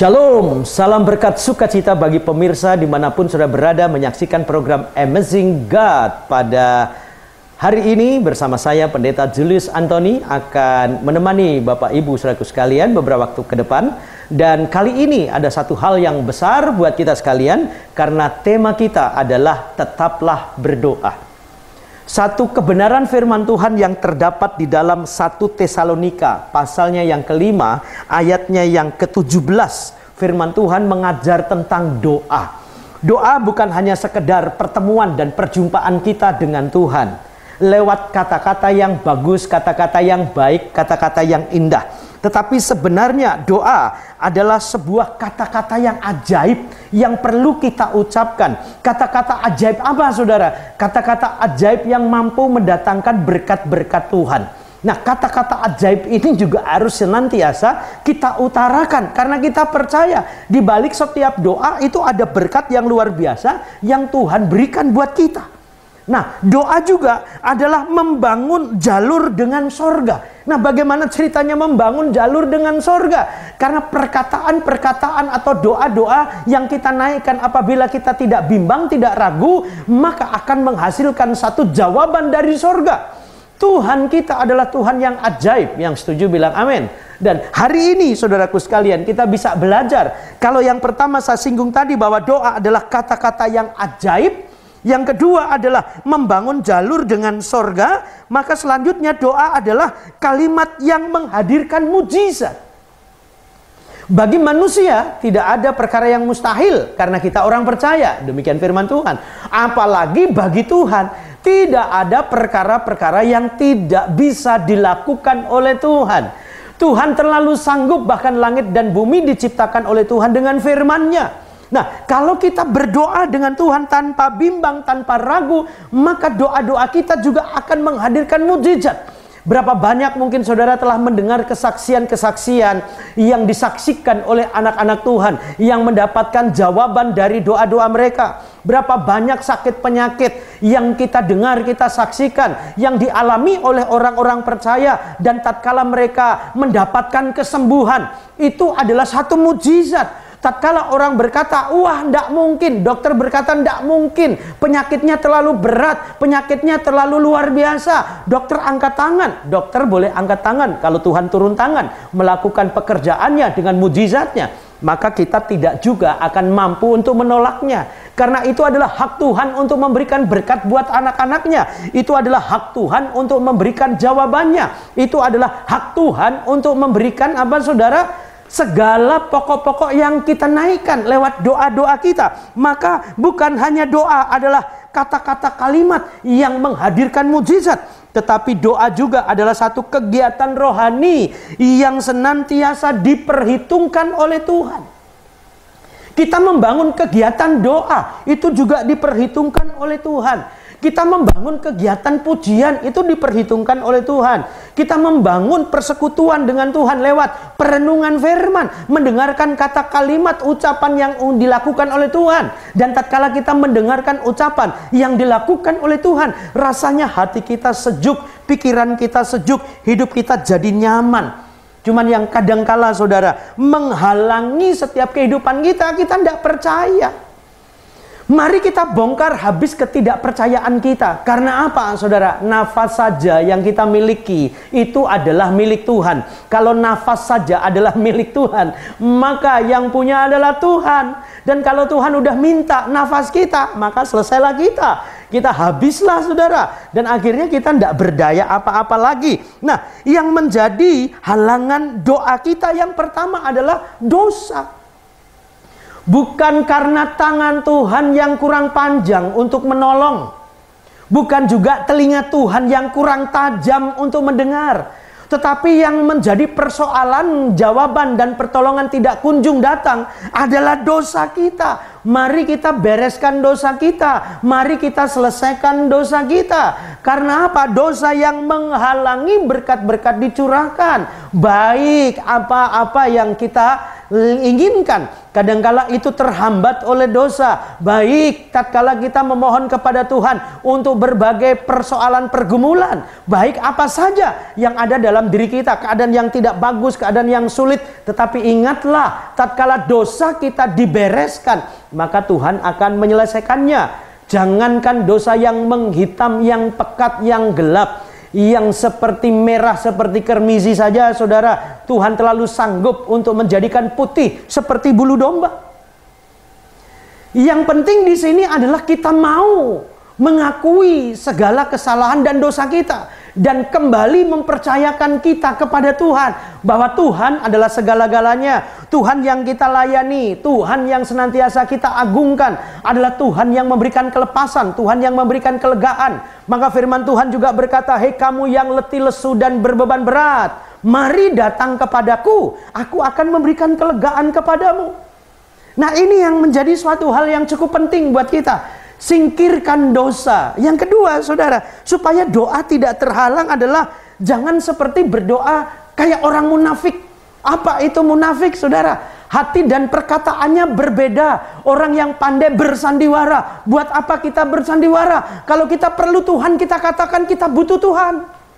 Shalom, salam berkat sukacita bagi pemirsa dimanapun sudah berada menyaksikan program Amazing God. Pada hari ini bersama saya Pendeta Julius Antoni akan menemani Bapak Ibu saudaraku sekalian beberapa waktu ke depan. Dan kali ini ada satu hal yang besar buat kita sekalian, karena tema kita adalah tetaplah berdoa. Satu kebenaran firman Tuhan yang terdapat di dalam 1 Tesalonika pasalnya yang kelima, ayatnya yang ke-17. Firman Tuhan mengajar tentang doa. Doa bukan hanya sekedar pertemuan dan perjumpaan kita dengan Tuhan lewat kata-kata yang bagus, kata-kata yang baik, kata-kata yang indah. Tetapi sebenarnya doa adalah sebuah kata-kata yang ajaib yang perlu kita ucapkan. Kata-kata ajaib apa, saudara? Kata-kata ajaib yang mampu mendatangkan berkat-berkat Tuhan. Nah, kata-kata ajaib ini juga harus senantiasa kita utarakan, karena kita percaya di balik setiap doa itu ada berkat yang luar biasa yang Tuhan berikan buat kita. Nah, doa juga adalah membangun jalur dengan sorga. Nah, bagaimana ceritanya membangun jalur dengan sorga? Karena perkataan-perkataan atau doa-doa yang kita naikkan apabila kita tidak bimbang, tidak ragu, maka akan menghasilkan satu jawaban dari sorga. Tuhan kita adalah Tuhan yang ajaib. Yang setuju bilang amin. Dan hari ini saudaraku sekalian, kita bisa belajar. Kalau yang pertama saya singgung tadi bahwa doa adalah kata-kata yang ajaib, yang kedua adalah membangun jalur dengan sorga, maka selanjutnya doa adalah kalimat yang menghadirkan mujizat. Bagi manusia tidak ada perkara yang mustahil karena kita orang percaya. Demikian firman Tuhan. Apalagi bagi Tuhan tidak ada perkara-perkara yang tidak bisa dilakukan oleh Tuhan. Tuhan terlalu sanggup, bahkan langit dan bumi diciptakan oleh Tuhan dengan firman-Nya. Nah, kalau kita berdoa dengan Tuhan tanpa bimbang, tanpa ragu, maka doa-doa kita juga akan menghadirkan mujizat. Berapa banyak mungkin saudara telah mendengar kesaksian-kesaksian yang disaksikan oleh anak-anak Tuhan yang mendapatkan jawaban dari doa-doa mereka. Berapa banyak sakit penyakit yang kita dengar, kita saksikan, yang dialami oleh orang-orang percaya, dan tatkala mereka mendapatkan kesembuhan, itu adalah satu mujizat. Tatkala orang berkata, wah tidak mungkin, dokter berkata tidak mungkin, penyakitnya terlalu berat, penyakitnya terlalu luar biasa, dokter angkat tangan. Dokter boleh angkat tangan kalau Tuhan turun tangan melakukan pekerjaannya dengan mujizatnya, maka kita tidak juga akan mampu untuk menolaknya. Karena itu adalah hak Tuhan untuk memberikan berkat buat anak-anaknya. Itu adalah hak Tuhan untuk memberikan jawabannya. Itu adalah hak Tuhan untuk memberikan apa, saudara? Segala pokok-pokok yang kita naikkan lewat doa-doa kita. Maka bukan hanya doa adalah kata-kata kalimat yang menghadirkan mujizat, tetapi doa juga adalah satu kegiatan rohani yang senantiasa diperhitungkan oleh Tuhan. Kita membangun kegiatan doa itu juga diperhitungkan oleh Tuhan. Kita membangun kegiatan pujian itu diperhitungkan oleh Tuhan. Kita membangun persekutuan dengan Tuhan lewat perenungan firman, mendengarkan kata kalimat ucapan yang dilakukan oleh Tuhan. Dan tatkala kita mendengarkan ucapan yang dilakukan oleh Tuhan, rasanya hati kita sejuk, pikiran kita sejuk, hidup kita jadi nyaman. Cuman yang kadangkala saudara menghalangi setiap kehidupan kita tidak percaya. Mari kita bongkar habis ketidakpercayaan kita. Karena apa, saudara? Nafas saja yang kita miliki itu adalah milik Tuhan. Kalau nafas saja adalah milik Tuhan, maka yang punya adalah Tuhan. Dan kalau Tuhan udah minta nafas kita, maka selesailah kita. Kita habislah, saudara. Dan akhirnya kita tidak berdaya apa-apa lagi. Nah, yang menjadi halangan doa kita yang pertama adalah dosa. Bukan karena tangan Tuhan yang kurang panjang untuk menolong. Bukan juga telinga Tuhan yang kurang tajam untuk mendengar. Tetapi yang menjadi persoalan, jawaban dan pertolongan tidak kunjung datang adalah dosa kita. Mari kita bereskan dosa kita. Mari kita selesaikan dosa kita. Karena apa? Dosa yang menghalangi berkat-berkat dicurahkan. Baik apa-apa yang kita inginkan. Kadangkala itu terhambat oleh dosa. Baik tatkala kita memohon kepada Tuhan untuk berbagai persoalan pergumulan, baik apa saja yang ada dalam diri kita, keadaan yang tidak bagus, keadaan yang sulit, tetapi ingatlah tatkala dosa kita dibereskan, maka Tuhan akan menyelesaikannya. Jangankan dosa yang menghitam, yang pekat, yang gelap, yang seperti merah, seperti kermisi saja, saudara, Tuhan terlalu sanggup untuk menjadikan putih seperti bulu domba. Yang penting di sini adalah kita mau mengakui segala kesalahan dan dosa kita, dan kembali mempercayakan kita kepada Tuhan, bahwa Tuhan adalah segala-galanya. Tuhan yang kita layani, Tuhan yang senantiasa kita agungkan, adalah Tuhan yang memberikan kelepasan, Tuhan yang memberikan kelegaan. Maka firman Tuhan juga berkata, "Hei kamu yang letih lesu dan berbeban berat, mari datang kepadaku, aku akan memberikan kelegaan kepadamu." Nah, ini yang menjadi suatu hal yang cukup penting buat kita. Singkirkan dosa. Yang kedua, saudara, supaya doa tidak terhalang adalah jangan seperti berdoa kayak orang munafik. Apa itu munafik, saudara? Hati dan perkataannya berbeda. Orang yang pandai bersandiwara. Buat apa kita bersandiwara? Kalau kita perlu Tuhan, kita katakan kita butuh Tuhan.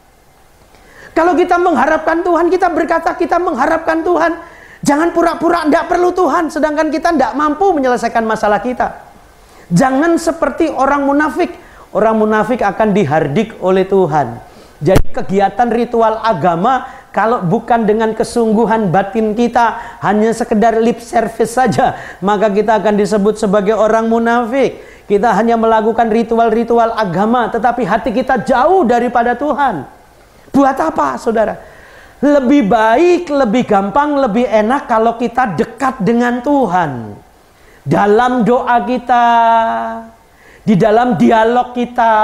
Kalau kita mengharapkan Tuhan, kita berkata kita mengharapkan Tuhan. Jangan pura-pura tidak perlu Tuhan, sedangkan kita tidak mampu menyelesaikan masalah kita. Jangan seperti orang munafik. Orang munafik akan dihardik oleh Tuhan. Jadi kegiatan ritual agama, kalau bukan dengan kesungguhan batin kita, hanya sekedar lip service saja, maka kita akan disebut sebagai orang munafik. Kita hanya melakukan ritual-ritual agama, tetapi hati kita jauh daripada Tuhan. Buat apa, saudara? Lebih baik, lebih gampang, lebih enak kalau kita dekat dengan Tuhan. Dalam doa kita, di dalam dialog kita,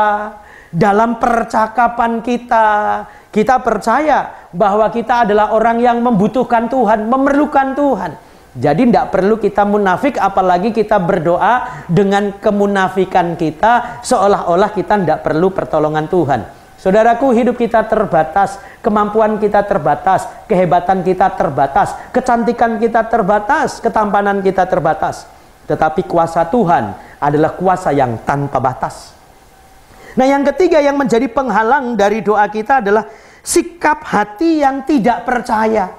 dalam percakapan kita, kita percaya bahwa kita adalah orang yang membutuhkan Tuhan, memerlukan Tuhan. Jadi tidak perlu kita munafik, apalagi kita berdoa dengan kemunafikan kita, seolah-olah kita tidak perlu pertolongan Tuhan. Saudaraku, hidup kita terbatas, kemampuan kita terbatas, kehebatan kita terbatas, kecantikan kita terbatas, ketampanan kita terbatas. Tetapi kuasa Tuhan adalah kuasa yang tanpa batas. Nah, yang ketiga yang menjadi penghalang dari doa kita adalah sikap hati yang tidak percaya.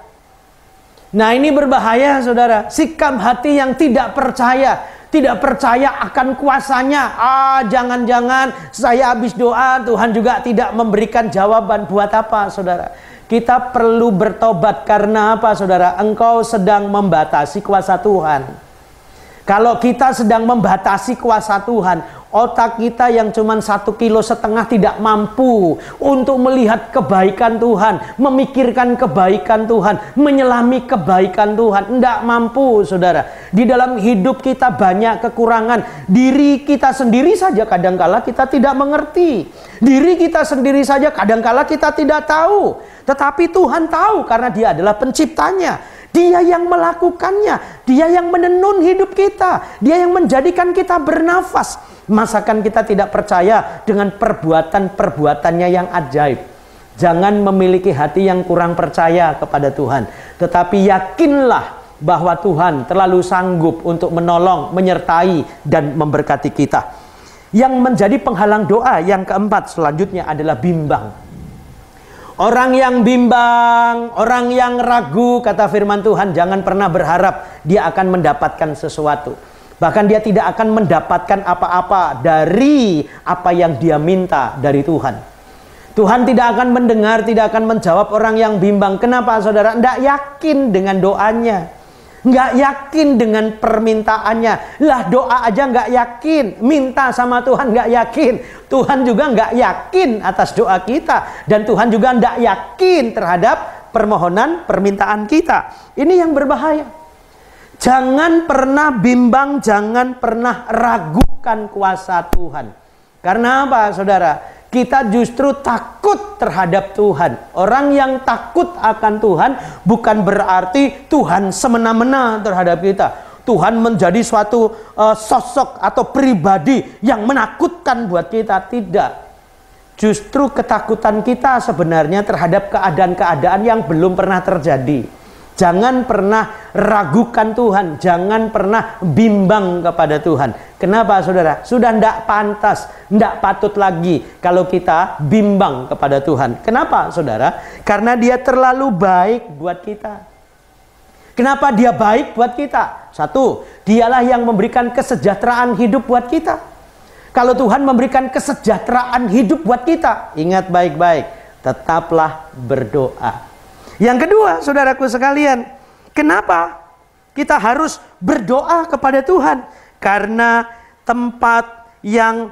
Nah, ini berbahaya, saudara. Sikap hati yang tidak percaya. Tidak percaya akan kuasanya. Jangan-jangan saya habis doa, Tuhan juga tidak memberikan jawaban. Buat apa, saudara? Kita perlu bertobat. Karena apa, saudara? Engkau sedang membatasi kuasa Tuhan. Kalau kita sedang membatasi kuasa Tuhan, otak kita yang cuma 1,5 kilo tidak mampu untuk melihat kebaikan Tuhan, memikirkan kebaikan Tuhan, menyelami kebaikan Tuhan. Tidak mampu, saudara. Di dalam hidup kita banyak kekurangan. Diri kita sendiri saja kadangkala kita tidak mengerti. Diri kita sendiri saja kadangkala kita tidak tahu. Tetapi Tuhan tahu karena Dia adalah penciptanya. Dia yang melakukannya. Dia yang menenun hidup kita. Dia yang menjadikan kita bernafas. Masakan kita tidak percaya dengan perbuatan-perbuatannya yang ajaib. Jangan memiliki hati yang kurang percaya kepada Tuhan. Tetapi yakinlah bahwa Tuhan terlalu sanggup untuk menolong, menyertai, dan memberkati kita. Yang menjadi penghalang doa yang keempat selanjutnya adalah bimbang. Orang yang bimbang, orang yang ragu, kata firman Tuhan, jangan pernah berharap dia akan mendapatkan sesuatu. Bahkan dia tidak akan mendapatkan apa-apa dari apa yang dia minta dari Tuhan. Tuhan tidak akan mendengar, tidak akan menjawab orang yang bimbang. Kenapa, saudara? Tidak yakin dengan doanya. Nggak yakin dengan permintaannya. Lah, doa aja nggak yakin. Minta sama Tuhan nggak yakin. Tuhan juga nggak yakin atas doa kita. Dan Tuhan juga nggak yakin terhadap permohonan, permintaan kita. Ini yang berbahaya. Jangan pernah bimbang, jangan pernah ragukan kuasa Tuhan. Karena apa, saudara? Kita justru takut terhadap Tuhan. Orang yang takut akan Tuhan bukan berarti Tuhan semena-mena terhadap kita. Tuhan menjadi suatu sosok atau pribadi yang menakutkan buat kita. Tidak. Justru ketakutan kita sebenarnya terhadap keadaan-keadaan yang belum pernah terjadi. Jangan pernah ragukan Tuhan, jangan pernah bimbang kepada Tuhan. Kenapa saudara? Sudah tidak pantas, tidak patut lagi kalau kita bimbang kepada Tuhan. Kenapa saudara? Karena Dia terlalu baik buat kita. Kenapa Dia baik buat kita? Satu, Dialah yang memberikan kesejahteraan hidup buat kita. Kalau Tuhan memberikan kesejahteraan hidup buat kita, ingat baik-baik, tetaplah berdoa. Yang kedua, saudaraku sekalian, kenapa kita harus berdoa kepada Tuhan? Karena tempat yang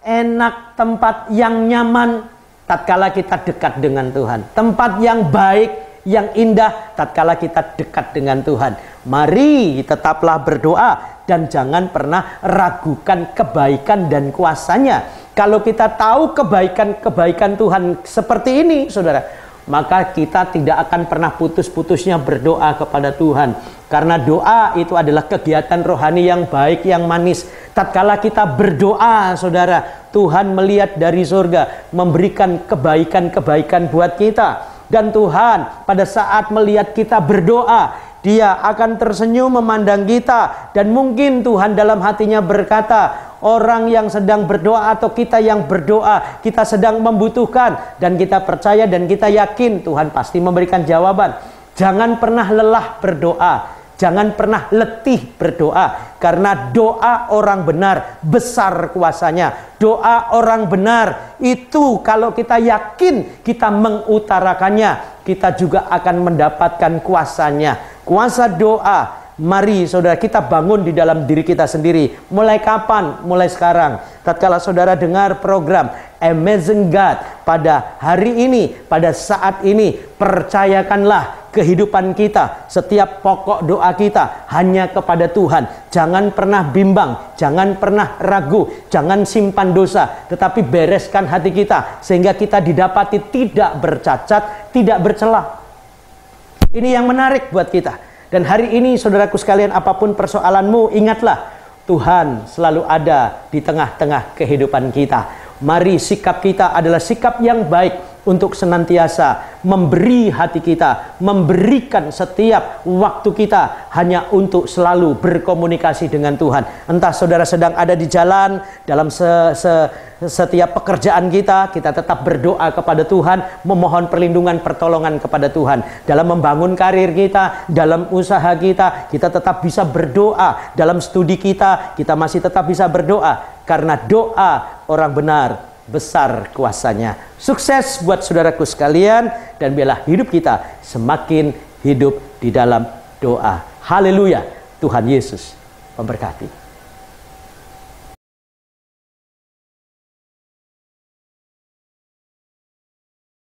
enak, tempat yang nyaman, tatkala kita dekat dengan Tuhan. Tempat yang baik, yang indah, tatkala kita dekat dengan Tuhan. Mari tetaplah berdoa dan jangan pernah ragukan kebaikan dan kuasanya. Kalau kita tahu kebaikan-kebaikan Tuhan seperti ini, saudara, maka kita tidak akan pernah putus-putusnya berdoa kepada Tuhan. Karena doa itu adalah kegiatan rohani yang baik, yang manis. Tatkala kita berdoa, saudara, Tuhan melihat dari surga, memberikan kebaikan-kebaikan buat kita. Dan Tuhan pada saat melihat kita berdoa, Dia akan tersenyum memandang kita. Dan mungkin Tuhan dalam hatinya berkata, orang yang sedang berdoa atau kita yang berdoa, kita sedang membutuhkan. Dan kita percaya dan kita yakin Tuhan pasti memberikan jawaban. Jangan pernah lelah berdoa. Jangan pernah letih berdoa. Karena doa orang benar besar kuasanya. Doa orang benar itu kalau kita yakin kita mengutarakannya, kita juga akan mendapatkan kuasanya. Kuasa doa. Mari saudara kita bangun di dalam diri kita sendiri. Mulai kapan? Mulai sekarang. Tatkala saudara dengar program Amazing God pada hari ini, pada saat ini, percayakanlah kehidupan kita, setiap pokok doa kita hanya kepada Tuhan. Jangan pernah bimbang, jangan pernah ragu, jangan simpan dosa, tetapi bereskan hati kita sehingga kita didapati tidak bercacat, tidak bercela. Ini yang menarik buat kita. Dan hari ini saudaraku sekalian, apapun persoalanmu, ingatlah Tuhan selalu ada di tengah-tengah kehidupan kita. Mari sikap kita adalah sikap yang baik untuk senantiasa memberi hati kita, memberikan setiap waktu kita hanya untuk selalu berkomunikasi dengan Tuhan. Entah saudara sedang ada di jalan, dalam setiap pekerjaan kita tetap berdoa kepada Tuhan, memohon perlindungan, pertolongan kepada Tuhan. Dalam membangun karir kita, dalam usaha kita tetap bisa berdoa. Dalam studi kita masih tetap bisa berdoa. Karena doa orang benar besar kuasanya. Sukses buat saudaraku sekalian, dan biarlah hidup kita semakin hidup di dalam doa. Haleluya. Tuhan Yesus memberkati.